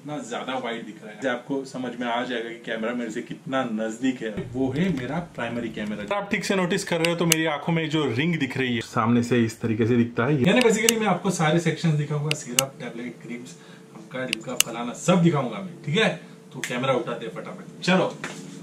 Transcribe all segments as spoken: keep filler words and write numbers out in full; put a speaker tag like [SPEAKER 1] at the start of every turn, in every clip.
[SPEAKER 1] कितना ज्यादा वाइड दिख रहा है। आपको समझ में आ जाएगा कि कैमरा मेरे से कितना नजदीक है। वो है मेरा प्राइमरी कैमरा। आप ठीक से नोटिस कर रहे हो तो मेरी आंखों में जो रिंग दिख रही है सामने से इस तरीके से दिखता है। यानी बेसिकली मैं आपको सारे सेक्शंस दिखाऊंगा, सिरप, टैबलेट, क्रीम्स, आपका डिब्बा, फलाना सब दिखाऊंगा मैं, ठीक है। तो कैमरा उठाते हैं फटाफट, चलो।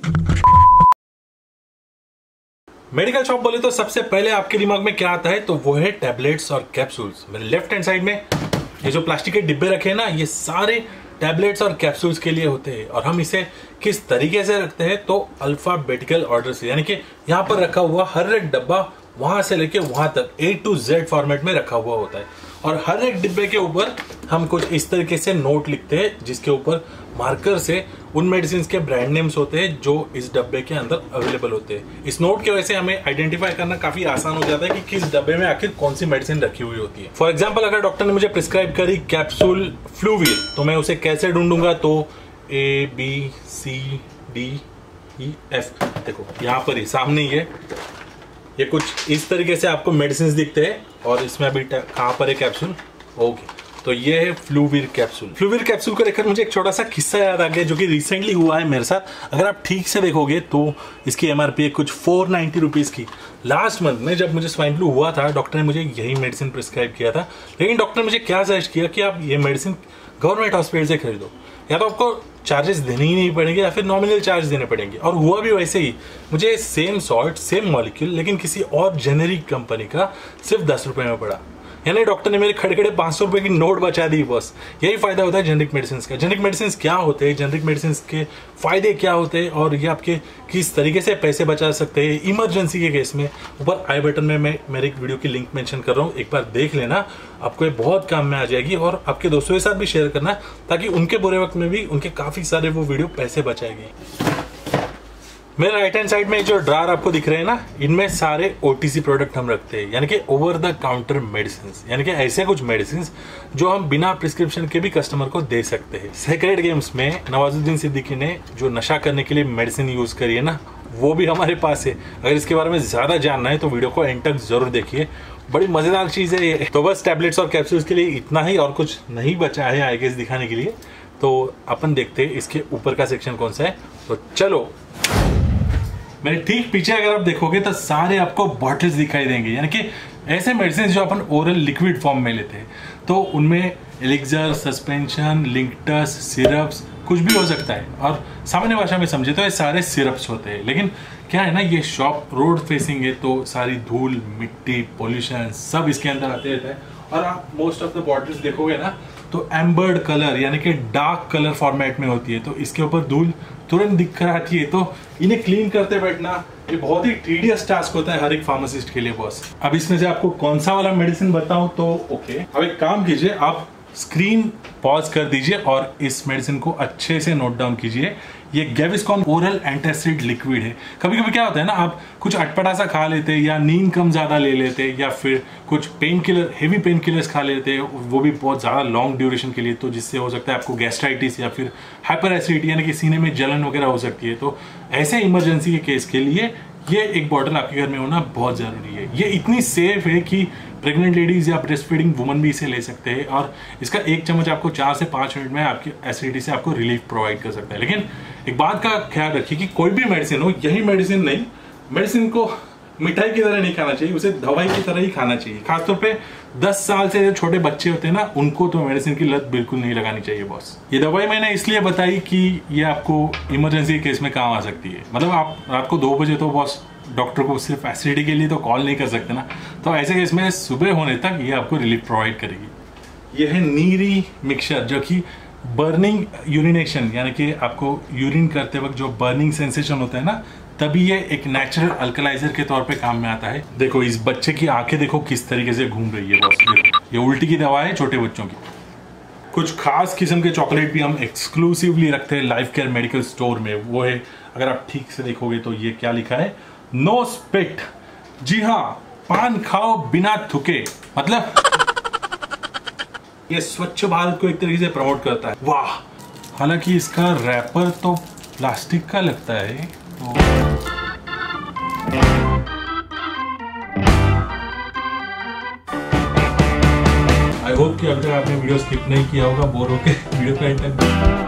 [SPEAKER 1] मेडिकल शॉप बोले तो सबसे पहले आपके दिमाग में क्या आता है, तो वो है टैबलेट्स और कैप्सूल्स। मेरे लेफ्ट हैंड साइड में ये जो प्लास्टिक के डिब्बे रखे हैं ना, ये सारे टैबलेट्स और कैप्सूल्स के लिए होते हैं। और हम इसे किस तरीके से रखते हैं, तो अल्फाबेटिकल ऑर्डर से, यानी कि यहाँ पर रखा हुआ हर एक डब्बा वहां से लेके वहां तक ए टू जेड फॉर्मेट में रखा हुआ होता है। और हर एक डिब्बे के ऊपर हम कुछ इस तरीके से नोट लिखते हैं, जिसके ऊपर मार्कर से उन मेडिसिन के ब्रांड नेम्स होते हैं जो इस डब्बे के अंदर अवेलेबल होते हैं। इस नोट की वजह से हमें आइडेंटिफाई करना काफी आसान हो जाता है कि किस डब्बे में आखिर कौन सी मेडिसिन रखी हुई होती है। फॉर एग्जाम्पल, अगर डॉक्टर ने मुझे प्रिस्क्राइब करी कैप्सूल फ्लूवील, तो मैं उसे कैसे ढूंढूंगा, तो A B C D E F, देखो यहाँ पर ही सामने ही है। ये कुछ इस तरीके से आपको मेडिसिन दिखते हैं और इसमें अभी कहाँ पर है कैप्सूल, ओके, तो ये है फ्लूवीर कैप्सूल। फ्लूवीर कैप्सूल को देखकर मुझे एक छोटा सा किस्सा याद आ गया जो कि रिसेंटली हुआ है मेरे साथ। अगर आप ठीक से देखोगे तो इसकी एमआरपी है कुछ फोर नाइन्टी रुपीज की। लास्ट मंथ में जब मुझे स्वाइन फ्लू हुआ था, डॉक्टर ने मुझे यही मेडिसिन प्रिस्क्राइब किया था। लेकिन डॉक्टर ने मुझे क्या सजेस्ट किया कि आप ये मेडिसिन गवर्नमेंट हॉस्पिटल से खरीदो, या तो आपको चार्जेस देने ही नहीं पड़ेंगे या फिर नॉमिनल चार्ज देने पड़ेंगे। और हुआ भी वैसे ही, मुझे सेम सॉल्ट, सेम मॉलिक्यूल, लेकिन किसी और जेनेरिक कंपनी का सिर्फ दस रुपए में पड़ा। यानी डॉक्टर ने मेरे खड़े खड़े पांच सौ रुपए की नोट बचा दी बस। यही फायदा होता है जेनरिक मेडिसिन का। जेनरिक मेडिसिन क्या होते हैं, जेनरिक मेडिसिन के फायदे क्या होते हैं, और ये आपके किस तरीके से पैसे बचा सकते हैं इमरजेंसी के केस में। ऊपर आई बटन में मैं मेरे एक वीडियो की लिंक मेंशन कर रहा हूँ, एक बार देख लेना, आपको ये बहुत काम में आ जाएगी। और आपके दोस्तों के साथ भी शेयर करना, ताकि उनके बुरे वक्त में भी उनके काफी सारे वो वीडियो पैसे बचाएगी। मेरे राइट हैंड साइड में जो ड्रार आपको दिख रहे हैं ना, इनमें सारे ओटीसी प्रोडक्ट हम रखते हैं, यानी कि ओवर द काउंटर मेडिसिन, यानी कि ऐसे कुछ मेडिसिन जो हम बिना प्रिस्क्रिप्शन के भी कस्टमर को दे सकते हैं। सेक्रेड गेम्स में नवाजुद्दीन सिद्दीकी ने जो नशा करने के लिए मेडिसिन यूज करी है ना, वो भी हमारे पास है। अगर इसके बारे में ज्यादा जानना है तो वीडियो को एंड तक जरूर देखिए, बड़ी मजेदार चीज है ये। तो बस टैबलेट्स और कैप्सूल्स के लिए इतना ही, और कुछ नहीं बचा है आई गेस दिखाने के लिए। तो अपन देखते हैं इसके ऊपर का सेक्शन कौन सा है। तो चलो, मेरे ठीक पीछे अगर आप देखोगे तो सारे आपको बॉटल्स दिखाई देंगे, यानी कि ऐसे मेडिसिन जो अपन ओरल लिक्विड फॉर्म में लेते हैं। तो उनमें एलिक्सर, सस्पेंशन, लिंक्टस, सिरप्स, कुछ भी हो सकता है। और सामान्य भाषा में समझे तो ये सारे सिरप्स होते हैं। लेकिन क्या है ना, ये शॉप रोड फेसिंग है, तो सारी धूल, मिट्टी, पोल्यूशन सब इसके अंदर आते रहता है। और आप मोस्ट ऑफ द बॉटल्स देखोगे ना, तो एम्बर्ड कलर यानी कि डार्क कलर फॉर्मेट में होती है, तो इसके ऊपर धूल तुरंत दिख कर आती है। तो इन्हें क्लीन करते बैठना ये बहुत ही टीडियस टास्क होता है हर एक फार्मासिस्ट के लिए बॉस। अब इसमें से आपको कौन सा वाला मेडिसिन बताऊं, तो ओके, अब एक काम कीजिए, आप स्क्रीन पॉज कर दीजिए और इस मेडिसिन को अच्छे से नोट डाउन कीजिए। ये गैविस्कॉन ओरल एंटासिड लिक्विड है। कभी कभी क्या होता है ना, आप कुछ अटपटा सा खा लेते हैं, या नींद कम ज्यादा ले लेते हैं, या फिर कुछ pain killer, heavy pain killers खा लेते हैं, वो भी बहुत ज्यादा लॉन्ग ड्यूरेशन के लिए, तो जिससे हो सकता है आपको गैस्ट्राइटिस या फिर हाइपर एसिडिटी यानी कि सीने में जलन वगैरह हो सकती है। तो ऐसे इमरजेंसी के केस के लिए ये एक बॉटल आपके घर में होना बहुत जरूरी है। ये इतनी सेफ है कि प्रेग्नेंट लेडीज या ब्रेस्ट फीडिंग वुमन भी इसे ले सकते हैं, और इसका एक चम्मच आपको चार से पांच मिनट में आपकी एसिडिटी से आपको रिलीफ प्रोवाइड कर सकता है। लेकिन एक बात का ख्याल रखिए कि कोई भी मेडिसिन हो, यही मेडिसिन नहीं, मेडिसिन को मिठाई की तरह नहीं खाना चाहिए, उसे दवाई की तरह ही खाना चाहिए। खासतौर पे दस साल से जो छोटे बच्चे होते हैं ना, उनको तो मेडिसिन की लत बिल्कुल नहीं लगानी चाहिए बॉस। ये दवाई मैंने इसलिए बताई कि ये आपको इमरजेंसी केस में काम आ सकती है। मतलब आप रात को दो बजे तो बॉस डॉक्टर को सिर्फ एसिडिटी के लिए तो कॉल नहीं कर सकते ना, तो ऐसे केस में सुबह होने तक ये आपको रिलीफ प्रोवाइड करेगी। यह है नीरी मिक्सचर, जो कि बर्निंग यूरिनेशन यानी कि आपको यूरिन करते वक्त जो बर्निंग सेंसेशन होता है ना, तभी ये एक नेचुरल अल्कलाइजर के तौर पे काम में आता है। देखो इस बच्चे की आंखें देखो किस तरीके से घूम रही है बॉस। देखो ये उल्टी की दवा है छोटे बच्चों की। कुछ खास किस्म के चॉकलेट भी हम एक्सक्लूसिवली रखते हैं लाइफ केयर मेडिकल स्टोर में। वो है, अगर आप ठीक से देखोगे तो ये क्या लिखा है, नो स्पिट। जी हाँ, पान खाओ बिना थूके। मतलब ये स्वच्छ भारत को एक तरीके से प्रमोट करता है। वाह, हालांकि इसका रैपर तो प्लास्टिक का लगता है। तो आई होप कि अभी तक आपने वीडियो स्किप नहीं किया होगा बोर होके वीडियो का एंड तक।